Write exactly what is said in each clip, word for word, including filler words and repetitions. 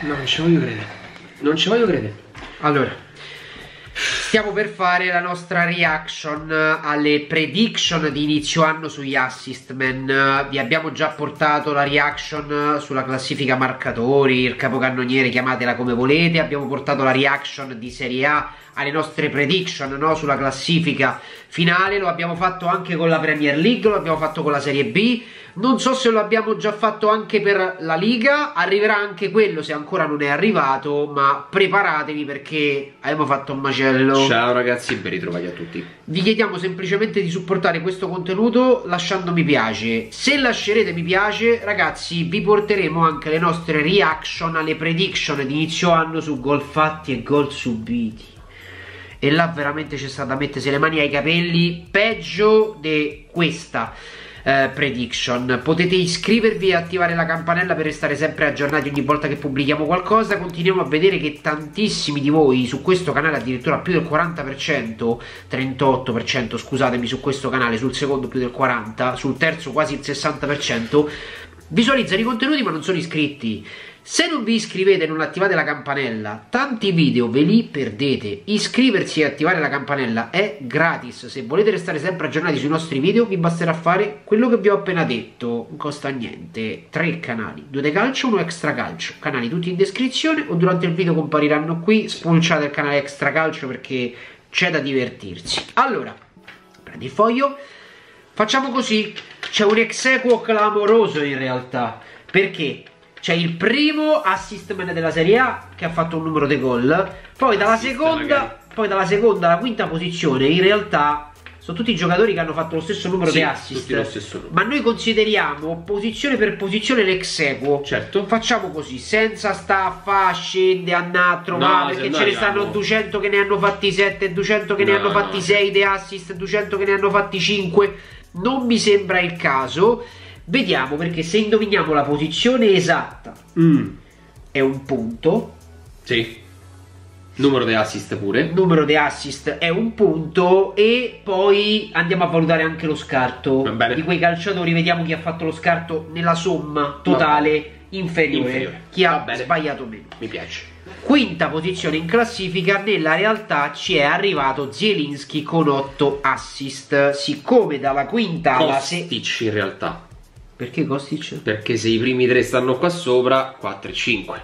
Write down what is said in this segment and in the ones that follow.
No, non ci voglio credere. Non ci voglio credere. Allora, stiamo per fare la nostra reaction alle prediction di inizio anno sugli assist man. Vi abbiamo già portato la reaction sulla classifica marcatori, il capocannoniere, chiamatela come volete. Abbiamo portato la reaction di Serie A alle nostre prediction, no? Sulla classifica finale. Lo abbiamo fatto anche con la Premier League, lo abbiamo fatto con la Serie B. Non so se lo abbiamo già fatto anche per la Liga. Arriverà anche quello se ancora non è arrivato, ma preparatevi perché abbiamo fatto un macello. Ciao ragazzi, ben ritrovati a tutti. Vi chiediamo semplicemente di supportare questo contenuto lasciando mi piace. Se lascerete mi piace, ragazzi, vi porteremo anche le nostre reaction alle prediction di inizio anno su gol fatti e gol subiti. E là veramente c'è stata da mettersi le mani ai capelli, peggio di questa eh, prediction. Potete iscrivervi e attivare la campanella per restare sempre aggiornati ogni volta che pubblichiamo qualcosa. Continuiamo a vedere che tantissimi di voi su questo canale, addirittura più del quaranta per cento, trentotto per cento scusatemi, su questo canale, sul secondo più del quaranta per cento, sul terzo quasi il sessanta per cento, visualizzano i contenuti ma non sono iscritti. Se non vi iscrivete e non attivate la campanella, tanti video ve li perdete. Iscriversi e attivare la campanella è gratis. Se volete restare sempre aggiornati sui nostri video, vi basterà fare quello che vi ho appena detto. Non costa niente. Tre canali, due di calcio, uno extra calcio. Canali tutti in descrizione o durante il video compariranno qui. Spulciate il canale extra calcio perché c'è da divertirsi. Allora, prendi il foglio. Facciamo così. C'è un ex equo clamoroso in realtà. Perché? C'è il primo assist man della Serie A che ha fatto un numero di gol. Poi dalla assist seconda magari. Poi dalla seconda alla quinta posizione in realtà sono tutti giocatori che hanno fatto lo stesso numero sì, di assist, lo stesso ma noi consideriamo posizione per posizione l'ex equo. Certo. Facciamo così, senza sta a fa, scende, a trovare, no, perché ce ne stanno duecento che ne hanno fatti sette, duecento che no, ne hanno fatti no. sei di assist, duecento che ne hanno fatti cinque. Non mi sembra il caso. Vediamo, perché se indoviniamo la posizione esatta mm. è un punto. Sì. Numero di assist pure. Numero di assist è un punto. E poi andiamo a valutare anche lo scarto di quei calciatori. Vediamo chi ha fatto lo scarto nella somma totale inferiore, inferiore. Chi ha sbagliato meno. Mi piace. Quinta posizione in classifica. Nella realtà ci è arrivato Zielinski con otto assist. Siccome dalla quinta alla Kostic in realtà. Perché Kostic? Perché se i primi tre stanno qua sopra, quattro e cinque.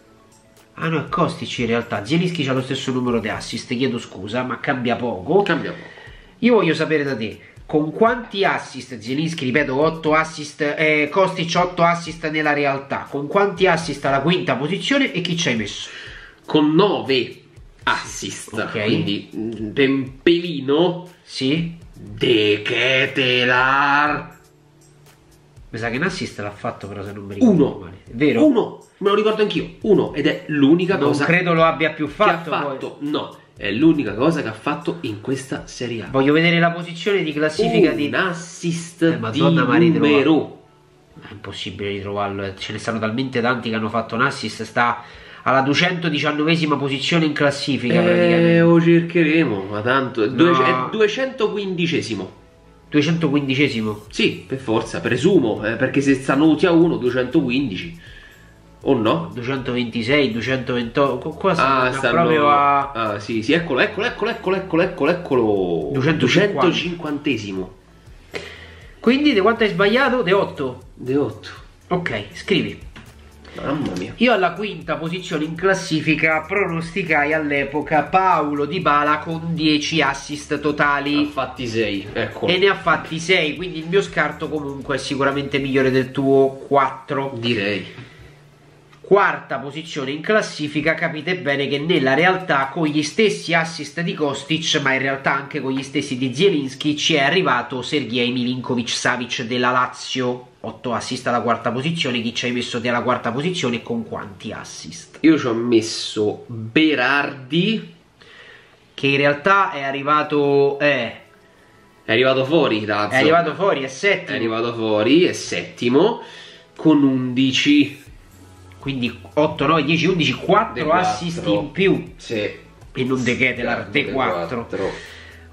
Ah no, è Kostic in realtà. Zielinski ha lo stesso numero di assist, chiedo scusa, ma cambia poco. Cambia poco. Io voglio sapere da te, con quanti assist Zielinski, ripeto, otto assist, eh, Kostic otto assist nella realtà, con quanti assist alla quinta posizione e chi ci hai messo? Con nove assist. Ok. Quindi un pelino. Sì. De Ketelar. Mi sa che un assist l'ha fatto, però se non mi ricordo Uno. male. È vero? Uno. Me lo ricordo anch'io. Uno. Ed è l'unica cosa. Non credo lo abbia più fatto. Che ha fatto. Poi. No. È l'unica cosa che ha fatto in questa Serie A. Voglio vedere la posizione di classifica un di un assist eh, di numero. È impossibile ritrovarlo. Ce ne stanno talmente tanti che hanno fatto un assist. Sta alla duecentodiciannovesima posizione in classifica. Eh, lo cercheremo. Ma tanto. No. È duecentoquindicesimo. duecentoquindicesimo? Sì, per forza, presumo, eh, perché se stanno tutti a uno, duecentoquindici. O no? duecentoventisei, duecentoventotto. Qua ah, stanno proprio a... Ah, sì, sì, eccolo, eccolo, eccolo, eccolo, eccolo, eccolo, eccolo. duecentocinquantesimo. Quindi, di quanto hai sbagliato? De otto? De otto. Ok, scrivi. Mamma mia. Io alla quinta posizione in classifica pronosticai all'epoca Paulo Dybala con dieci assist totali. Ne ha fatti sei, ecco. E ne ha fatti sei, quindi il mio scarto comunque è sicuramente migliore del tuo, quattro. Direi. Quarta posizione in classifica, capite bene che nella realtà con gli stessi assist di Kostic, ma in realtà anche con gli stessi di Zielinski, ci è arrivato Sergej Milinkovic-Savic della Lazio. otto assist alla quarta posizione. Chi ci hai messo te alla quarta posizione e con quanti assist? Io ci ho messo Berardi, che in realtà è arrivato eh, è arrivato fuori da è arrivato fuori, è settimo. È arrivato fuori, è settimo con undici. Quindi otto, nove, dieci, undici, quattro assist in più. Sì. E non De Ketelar, De quattro.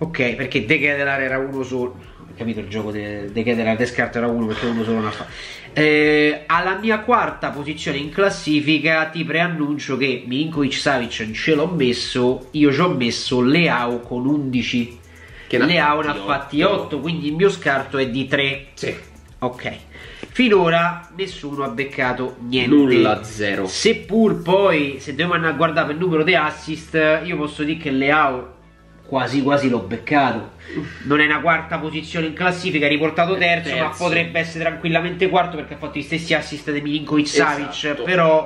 Ok, perché De Ketelar era uno solo. Ho capito il gioco De, De Ketelar, De Scarto era uno perché uno solo non ha fatto. Eh, alla mia quarta posizione in classifica ti preannuncio che Milinkovic Savic ce l'ho messo, io ci ho messo Leao con undici. Che Leao ne ha fatti otto, quindi il mio scarto è di tre. Sì. Ok. Finora nessuno ha beccato niente. Nulla, zero. Seppur poi, se dobbiamo andare a guardare per il numero di assist, io posso dire che Leao quasi quasi l'ho beccato. Non è una quarta posizione in classifica, è riportato terzo, terzo, ma potrebbe essere tranquillamente quarto perché ha fatto gli stessi assist di Milinkovic Savic. Esatto. Però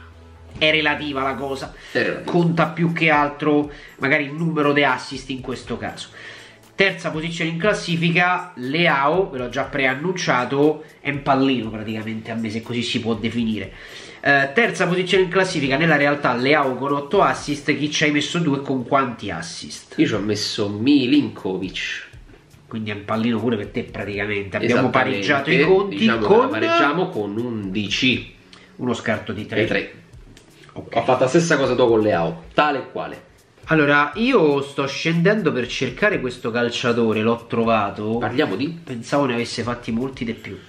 è relativa la cosa. Conta più che altro magari il numero di assist in questo caso. Terza posizione in classifica, Leao, ve l'ho già preannunciato, è un pallino praticamente a me, se così si può definire. Eh, terza posizione in classifica, nella realtà Leao con otto assist, chi ci hai messo due e con quanti assist? Io ci ho messo Milinkovic. Quindi è un pallino pure per te praticamente, abbiamo pareggiato i conti, diciamo con... pareggiamo con undici. Uno scarto di tre. tre. Okay. Ho fatto la stessa cosa tu con Leao, tale e quale. Allora, io sto scendendo per cercare questo calciatore, l'ho trovato. Parliamo di? Pensavo ne avesse fatti molti di più.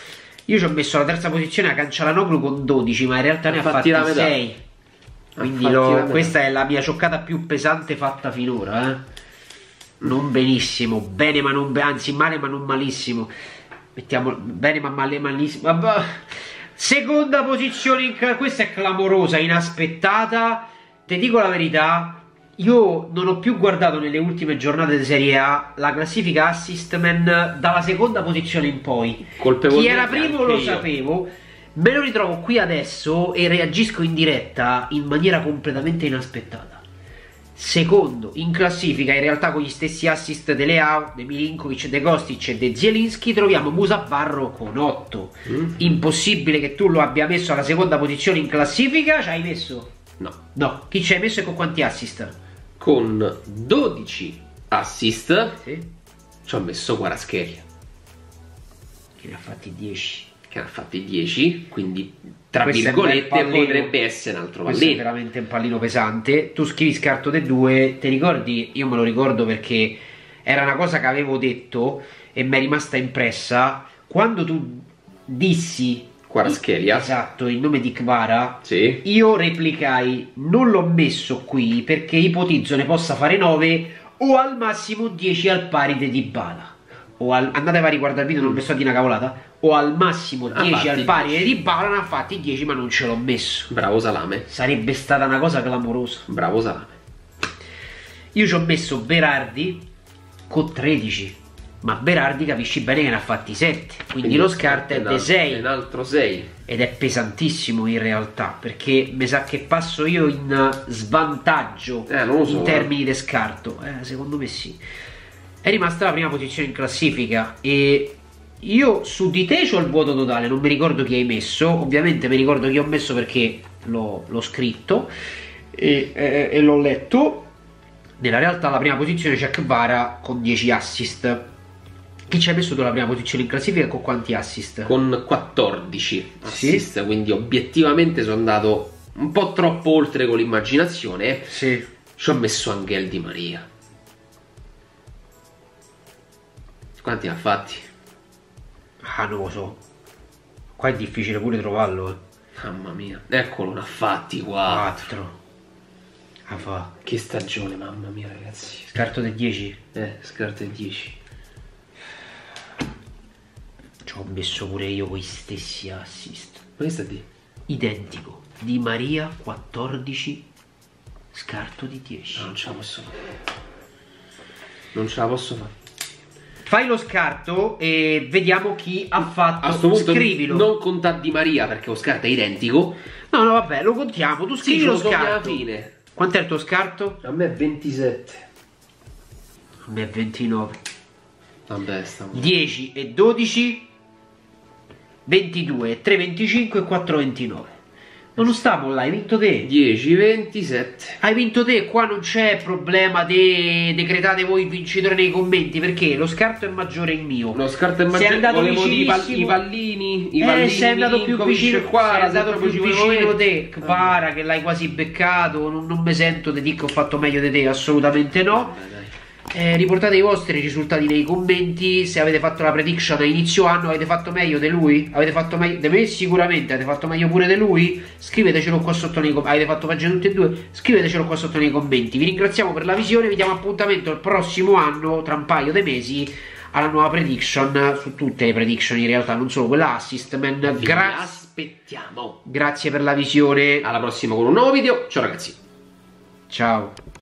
Io ci ho messo alla terza posizione a Calcianoglu con dodici, ma in realtà ne ha fatti sei. Quindi lo, questa è la mia cioccata più pesante fatta finora, eh. Non benissimo, bene ma non bene, anzi male ma non malissimo. Mettiamo bene ma male malissimo. Vabbè. Seconda posizione, in, questa è clamorosa, inaspettata. Ti dico la verità, io non ho più guardato nelle ultime giornate di Serie A la classifica assist man dalla seconda posizione in poi. Chi era primo lo sapevo, me lo ritrovo qui adesso e reagisco in diretta in maniera completamente inaspettata. Secondo in classifica, in realtà con gli stessi assist de Leao, de Milinkovic, de Kostic e de Zielinski, troviamo Musa Barro con otto. Mm. Impossibile che tu lo abbia messo alla seconda posizione in classifica, ci hai messo? No. No. Chi ci hai messo e con quanti assist? Con dodici assist. Sì. Ci ho messo Kvaratskhelia, che ne ha fatti dieci. Che ne ha fatti dieci, quindi tra questo virgolette potrebbe essere un altro pallino. Questo è veramente un pallino pesante. Tu scrivi scarto dei due, ti ricordi? Io me lo ricordo perché era una cosa che avevo detto e mi è rimasta impressa. Quando tu dissi Kvaratskhelia, esatto, il nome di Kvara, sì. Io replicai, non l'ho messo qui perché ipotizzo ne possa fare nove o al massimo dieci al pari di Dybala. O al, andatevi a riguardare il video, non mi sto di una cavolata. O al massimo dieci al pari di Dybala, ne ha fatti dieci ma non ce l'ho messo. Bravo Salame. Sarebbe stata una cosa clamorosa. Bravo Salame. Io ci ho messo Berardi con tredici, ma Berardi capisci bene che ne ha fatti sette, quindi, quindi lo scarto è di sei. Un altro sei. Ed è pesantissimo in realtà, perché mi sa che passo io in svantaggio eh, non lo so, in termini di scarto. Eh, secondo me sì. È rimasta la prima posizione in classifica e io su di te c'ho il vuoto totale, non mi ricordo chi hai messo, ovviamente mi ricordo chi ho messo perché l'ho scritto e, e, e l'ho letto. Nella realtà la prima posizione c'è Kvara con dieci assist. Chi ci hai messo tu la prima posizione in classifica con quanti assist? Con quattordici assist, sì? Quindi obiettivamente sono andato un po' troppo oltre con l'immaginazione. Sì. Ci ho messo Angel Di Maria. Quanti ne ha fatti? Ah, non lo so. Qua è difficile pure trovarlo, eh. Mamma mia. Eccolo, ne ha fatti quattro. Ah, fa. Che stagione, mamma mia, ragazzi. Scarto del dieci? Eh, scarto del dieci. Ci ho messo pure io quei stessi assist. Ma che sta di? Identico. Di Maria quattordici, scarto di dieci. No, non ce la posso fare. Non ce la posso fare. Fai lo scarto e vediamo chi ha fatto. A sto punto scrivilo. Non contare Di Maria perché lo scarto è identico. No, no, vabbè, lo contiamo. Tu scrivi sì, lo, lo scarto. alla fine. Quant'è il tuo scarto? A me è ventisette. A me è ventinove. Vabbè, sta dieci e dodici, ventidue, tre venticinque e quattro ventinove. Ma non stiamo là, hai vinto te. dieci ventisette. Hai vinto te, qua non c'è problema de... decretate voi il vincitore nei commenti, perché lo scarto è maggiore il mio. Lo scarto è maggiore. Sei andato vicinissimo. I pallini, i eh, pallini. sei andato più vicino qua, sei andato più vicino te. Kvara, che l'hai quasi beccato, non, non mi sento di dire che ho fatto meglio di te, assolutamente no. Vabbè, dai. Eh, riportate i vostri risultati nei commenti. Se avete fatto la prediction a inizio anno, avete fatto meglio di lui? Avete fatto meglio di me? Sicuramente. Avete fatto meglio pure di lui? Scrivetecelo qua sotto nei commenti. Avete fatto peggio tutti e due? Scrivetecelo qua sotto nei commenti. Vi ringraziamo per la visione. Vi diamo appuntamento il prossimo anno, tra un paio di mesi, alla nuova prediction. Su tutte le prediction in realtà, non solo quella assist man. Vi Gra aspettiamo. Grazie per la visione. Alla prossima con un nuovo video. Ciao ragazzi. Ciao.